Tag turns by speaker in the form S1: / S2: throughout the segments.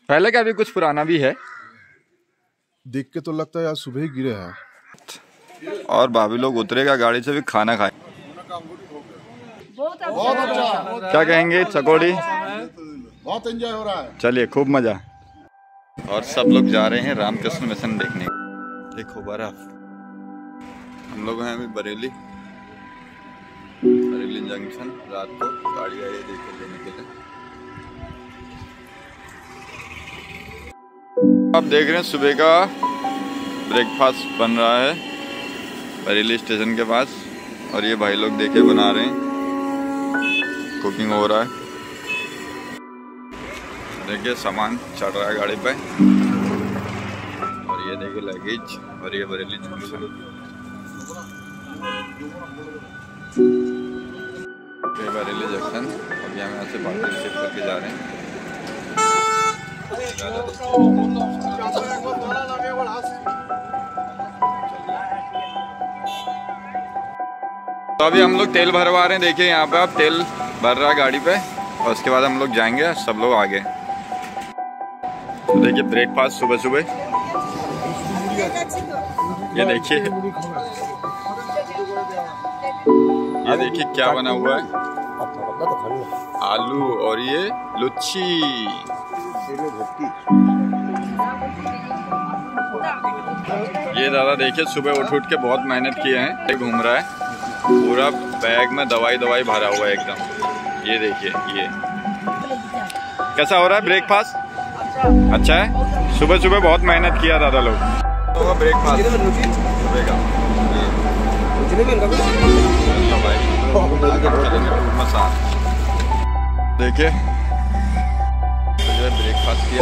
S1: पहले का भी कुछ पुराना भी है,
S2: देख के तो लगता है यार सुबह ही गिरे हैं।
S1: और भाभी लोग उतरेगा गाड़ी से भी खाना खाए।
S2: बहुत अच्छा,
S1: क्या कहेंगे चकोड़ी?
S2: बहुत एंजॉय हो रहा है।
S1: चलिए खूब मजा। और सब लोग जा रहे हैं रामकृष्ण मिशन देखने। देखो बर्फ। हम लोग हैं अभी बरेली जंक्शन। रात को गाड़ी आई देखो लेने के लिए। आप देख रहे हैं सुबह का ब्रेकफास्ट बन रहा है बरेली स्टेशन के पास। और ये भाई लोग देखे बना रहे हैं, कुकिंग हो रहा है। देखिए सामान चढ़ रहा है गाड़ी पे। और ये देखिए लगेज। और ये बरेली जंक्शन। ये बरेली जंक्शन। अभी हम यहाँ से बाल्टी शिफ्ट करके जा रहे हैं। तो अभी हम लोग तेल भरवा रहे हैं। देखिए यहाँ पे आप तेल भर रहा है गाड़ी पे। और उसके बाद हम लोग जाएंगे सब लोग आगे। तो देखिए ब्रेकफास्ट सुबह सुबह। ये देखिए क्या बना हुआ है। आलू और ये लुच्ची। ये दादा देखिए सुबह उठ के बहुत मेहनत किए हैं। घूम रहा है पूरा बैग में दवाई भरा हुआ है एकदम। ये देखिए ये कैसा हो रहा है ब्रेकफास्ट? अच्छा है। सुबह सुबह बहुत मेहनत किया दादा लोग। तो ब्रेकफास्ट सुबह का देखिए ब्रेकफास्ट किया।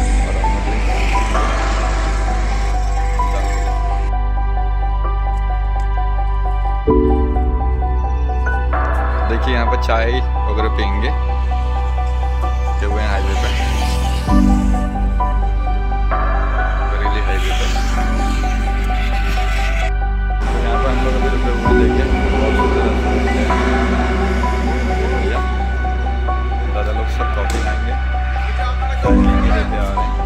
S1: देखिए यहाँ पर चाय वगैरह पियेंगे हुए हैं हाईवे पे, बरेली हाईवे पे। यहाँ पर हम लोग अभी रुके हुए देखे दादा लोग सब कॉफी खाएंगे। लेके आ रहे हैं।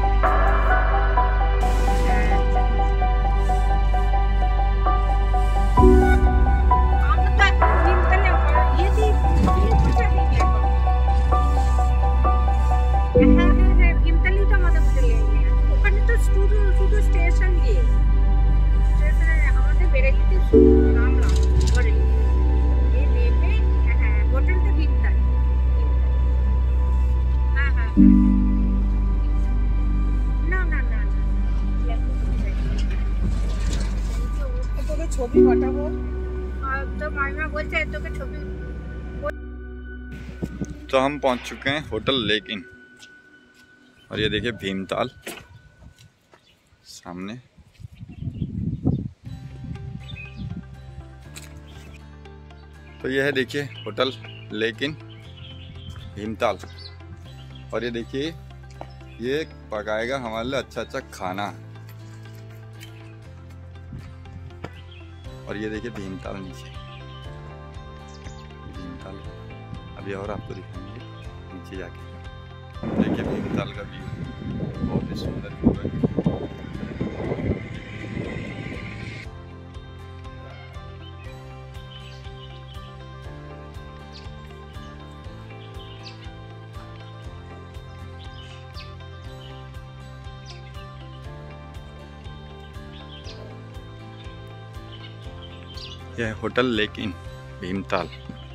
S1: तो हम पहुंच चुके हैं होटल लेकिन। और ये देखिए भीमताल सामने। तो ये है देखिए होटल लेकिन भीमताल। और ये देखिए ये पकाएगा हमारे लिए अच्छा खाना। और ये देखिए भीमताल नीचे। भीमताल अभी और आपको दिखाएंगे नीचे जाके। देखिए भीमताल का व्यू बहुत ही सुंदर व्यू है। यह है होटल लेकिन भीमताल।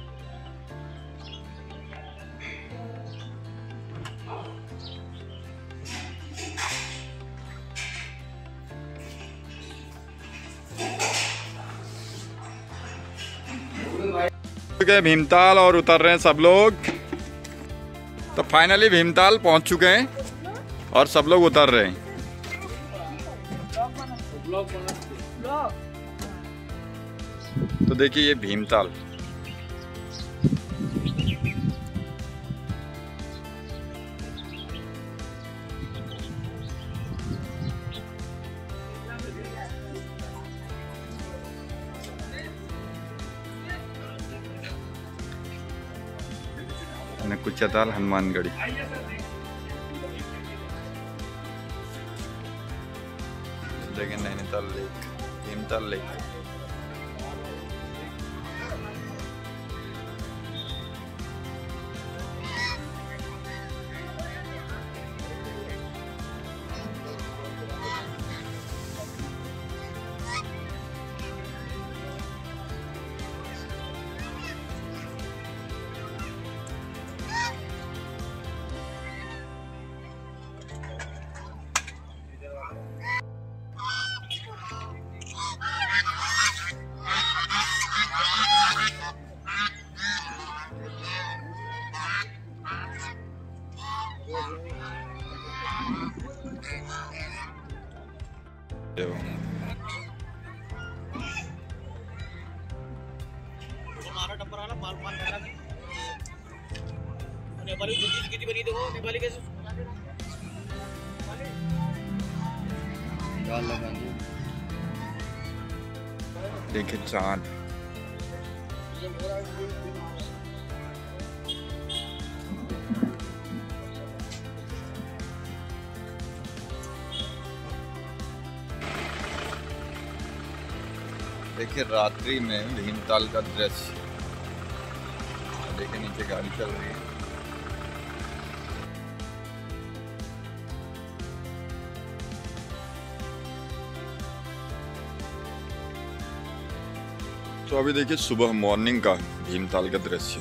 S1: भीमताल और उतर रहे हैं सब लोग। तो फाइनली भीमताल पहुंच चुके हैं और सब लोग उतर रहे हैं। तो देखिए ये भीमताल। कुचाताल हनुमानगढ़ी। देखिए नैनीताल लेक, भीमताल लेक। देखिए चांद, देखिए रात्रि में भीमताल का दृश्य। देखिए नीचे गाड़ी चल रही है। तो अभी देखिए सुबह मॉर्निंग का भीमताल का दृश्य।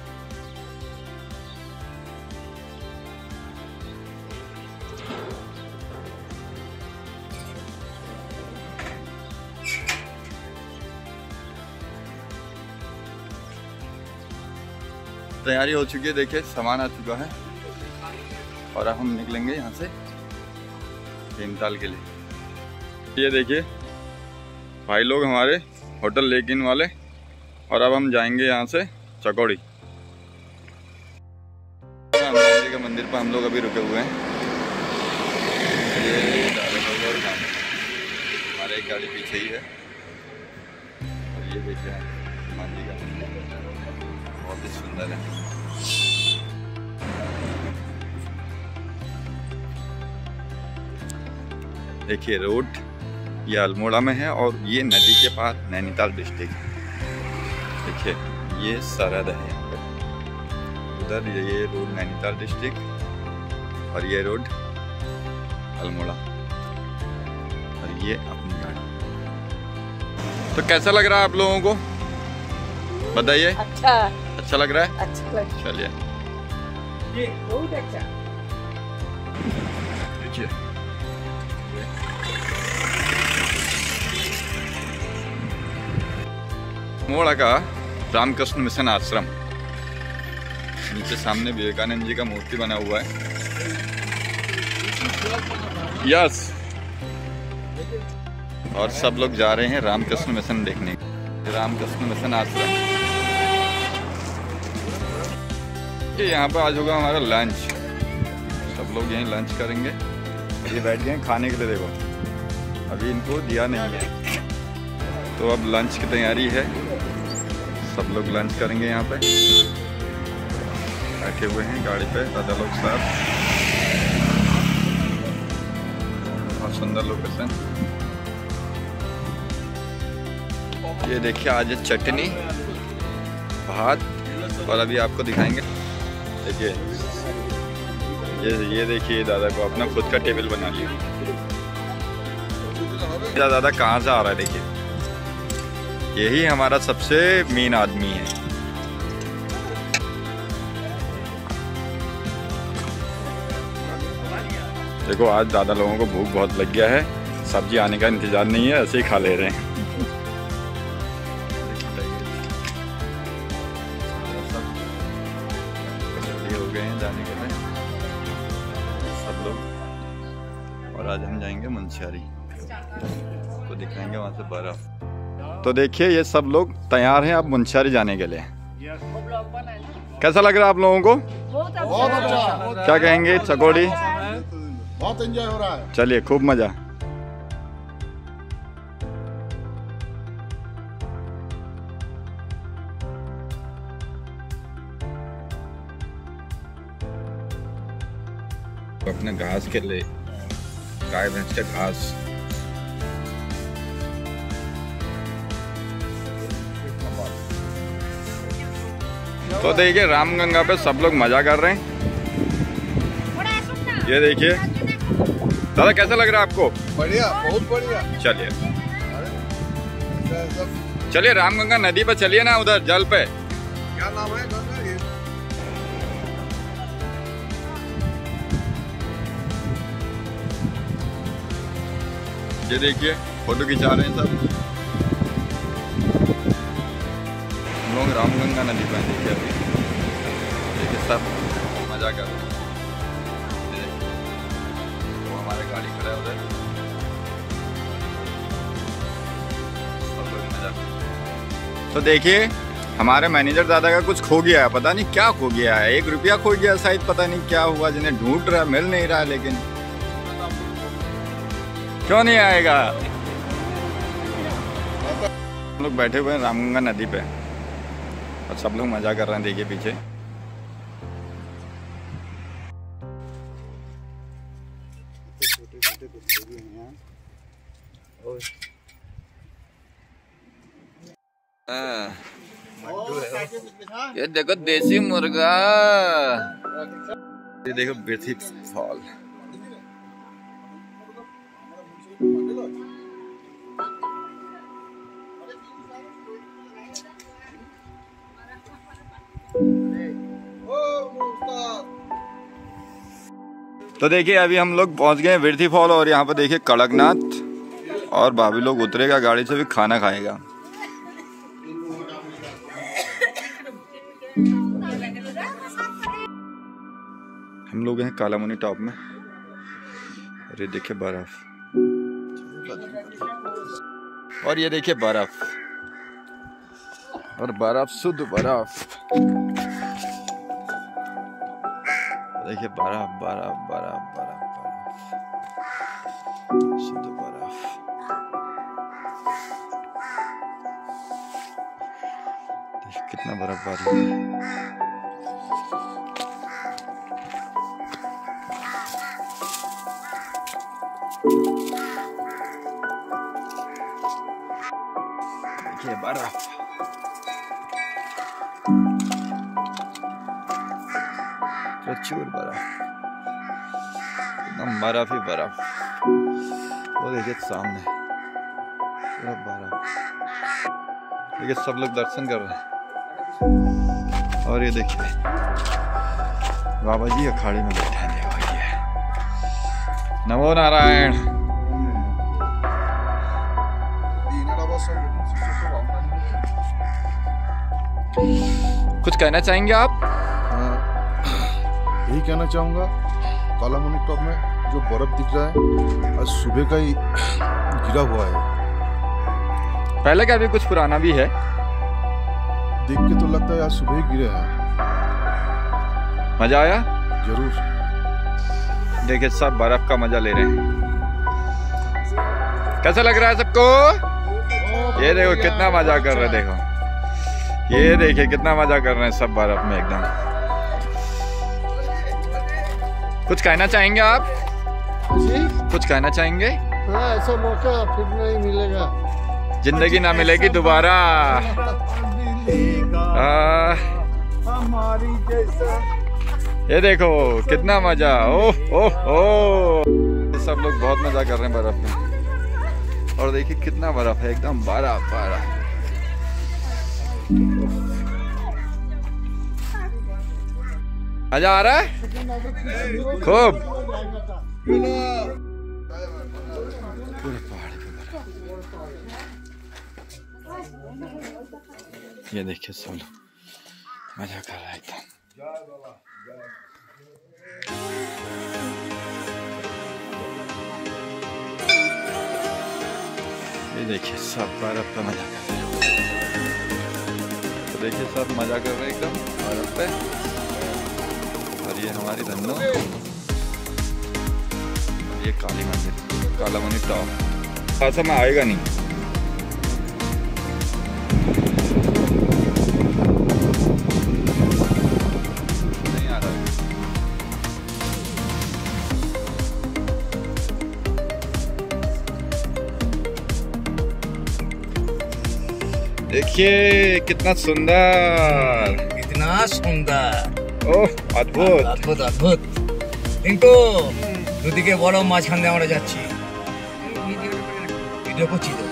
S1: तैयारी हो चुकी है, देखिए सामान आ चुका है और अब हम निकलेंगे यहाँ से भीमताल के लिए। ये देखिए भाई लोग हमारे होटल लेकिन वाले, और अब हम जाएंगे यहाँ से चकौड़ी। हनुमान जी के मंदिर पर हम लोग अभी रुके हुए हैं। ये हमारे एक गाड़ी पीछे ही है और ये देखिए हनुमान जी का मंदिर बहुत ही सुंदर है। देखिए रोड ये अल्मोड़ा में है और ये नदी के पास नैनीताल डिस्ट्रिक्ट। देखिए ये सरहद है यहाँ पे, उधर ये रोड नैनीताल डिस्ट्रिक्ट और ये रोड अल्मोड़ा और ये अपनी गाड़ी। तो कैसा लग रहा है आप लोगों को बताइए? अच्छा लग रहा है। अच्छा लग रहा है। चलिए ये बहुत अच्छा। देखिए अल्मोड़ा का रामकृष्ण मिशन आश्रम, नीचे सामने विवेकानंद जी का मूर्ति बना हुआ है। यस, और सब लोग जा रहे हैं रामकृष्ण मिशन देखने। रामकृष्ण मिशन आश्रम। यहाँ पर आज होगा हमारा लंच, सब लोग यहीं लंच करेंगे। ये बैठ गए खाने के लिए, देखो अभी इनको दिया नहीं है तो अब लंच की तैयारी है। सब लोग लंच करेंगे यहाँ पे, बैठे हुए हैं गाड़ी पे दादा लोग साथ। बहुत सुंदर लोकेशन। ये देखिए आज चटनी भात, और अभी आपको दिखाएंगे। देखिए ये देखिए दादा को अपना खुद का टेबल बना लिया। दादा कहाँ से आ रहा है? देखिए यही हमारा सबसे मेन आदमी है। देखो आज दादा लोगों को भूख बहुत लग गया है, सब्जी आने का इंतजार नहीं है, ऐसे ही खा ले रहे हैं। हो गए हैं जाने के लिए सब लोग, और आज हम जाएंगे मुंशियारी, तो दिखाएंगे वहां से बर्फ। तो देखिए ये सब लोग तैयार हैं अब मुंशियारी जाने के लिए। कैसा लग रहा है आप लोगों को?
S2: बहुत अच्छा।
S1: क्या कहेंगे? चकौड़ी
S2: बहुत एंजॉय हो रहा है।
S1: चलिए खूब मजा। अपने घास के लिए, गाय भैंस के घास तो देखिए रामगंगा पे सब लोग मजा कर रहे हैं। ये देखिए दादा, कैसा लग रहा है आपको?
S2: बढ़िया, बहुत बढ़िया।
S1: चलिए चलिए रामगंगा नदी पे चलिए ना, उधर जल पे।
S2: क्या नाम है गंगा?
S1: ये देखिए फोटो खिंचा रहे हैं सब लोग रामगंगा नदी पे। देखिए अभी देखिए सब मजा कर रहे हैं। वो हमारे गाड़ी खड़ा है उधर, सब लोग मजा। तो देखिए हमारे मैनेजर दादा का कुछ खो गया है, पता नहीं क्या खो गया है। 1 रुपया खो गया शायद, पता नहीं क्या हुआ। जिन्हें ढूंढ रहा, मिल नहीं रहा। लेकिन क्यों नहीं आएगा? हम लोग बैठे हुए हैं रामगंगा नदी पे और सब लोग मजा कर रहे हैं। देखिए पीछे ये देखो देसी मुर्गा, ये देखो बिरथी फॉल। तो देखिए अभी हम लोग पहुंच गए बिरथी फॉल और यहाँ पर देखिए कड़कनाथ और भाभी लोग उतरेगा गाड़ी से, भी खाना खाएगा। हम लोग हैं कालामुनी टॉप में और ये देखिए बर्फ, और ये देखिए बर्फ, और बर्फ, शुद्ध बर्फ। देखिए बर्फ बर्फ बर्फ बर्फ बर्फ, शुद्ध बर्फ। देखिए कितना बर्फबारी है। देखिए बर्फ, प्रचुर बर्फ, एकदम बर्फ ही बर्फ। वो देखिए सामने पूरा बर्फ। देखिए सब लोग दर्शन कर रहे हैं और ये देखिए बाबा जी अखाड़े में बैठे हैं। देखो ये नमो नारायण। कुछ कहना चाहेंगे आप?
S2: यही कहना चाहूँगा, कालामुनी टॉप में जो बर्फ दिख रहा है आज सुबह का ही गिरा हुआ है।
S1: पहले का भी कुछ पुराना भी है,
S2: देख के तो लगता है आज सुबह ही गिरे हैं।
S1: मजा आया?
S2: जरूर।
S1: देखिए सब बर्फ का मजा ले रहे हैं। कैसा लग रहा है सबको? ये देखो कितना मजा कर रहे हैं। देखो ये देखिए कितना मजा कर रहे हैं सब बर्फ में एकदम। कुछ कहना चाहेंगे आप?
S3: जी? कुछ
S1: कहना चाहेंगे?
S3: हाँ, ऐसा मौका फिर नहीं मिलेगा,
S1: जिंदगी ना मिलेगी दोबारा।
S3: हमारी जैसा।
S1: ये देखो कितना मजा। ओह ओह ओह, सब लोग बहुत मजा कर रहे हैं बर्फ में। और देखिए कितना बर्फ है, एकदम बर्फ बर्फ। मजा आ रहा है खूब। पूरे पहाड़ पे बर्फ। ये देखिए सब लोग मजा कर रहा है एकदम। ये देखिए सब बर्फ पे मजा कर रहे हैं। तो देखिए सब मजा कर रहे हैं एकदम बर्फ पे। और ये हमारी धन्नो, ये काली मंदिर, कालामुनी टॉप। ऐसा में आएगा नहीं। नहीं आ रहा। देखिए कितना सुंदर।
S4: कितना सुंदर
S1: ओह अद्भुत
S4: अद्भुत अद्भुत কিন্তু দুদিকে বড় মাঝখান দিয়ে আমরা যাচ্ছি ভিডিও করছি তো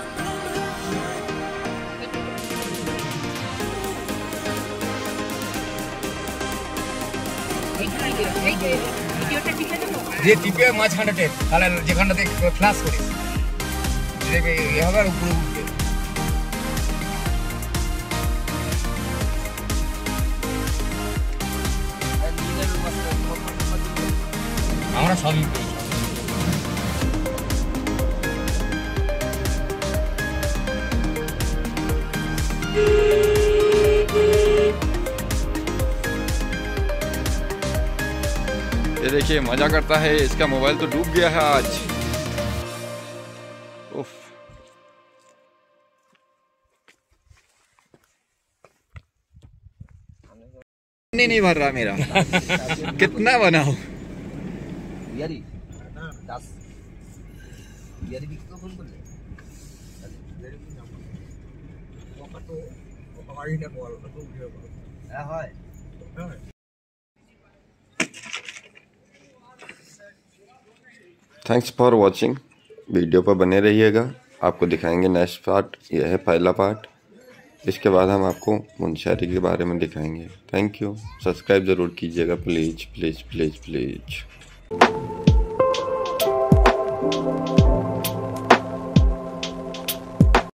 S4: যে টিপে মাঝখানটাতে তাহলে যেখানটাতে ফ্ল্যাশ করিস দেখে এ হবে আর উপরে উঠবে আমরা সবই পেয়েছি
S1: ये देखिए मजा करता है इसका मोबाइल तो डूब गया है आज उफ नहीं भर रहा मेरा कितना बनाओ थैंक्स फॉर वॉचिंग वीडियो पर बने रहिएगा आपको दिखाएंगे नेक्स्ट पार्ट यह है पहला पार्ट इसके बाद हम आपको मुंशियारी के बारे में दिखाएंगे थैंक यू सब्सक्राइब ज़रूर कीजिएगा प्लीज़ प्लीज़ प्लीज़ प्लीज़